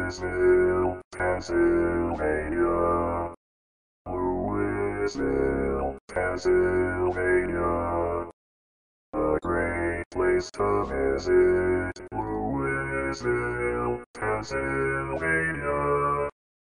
Louisville, Pennsylvania. Louisville, Pennsylvania. A great place to visit. Louisville, Pennsylvania.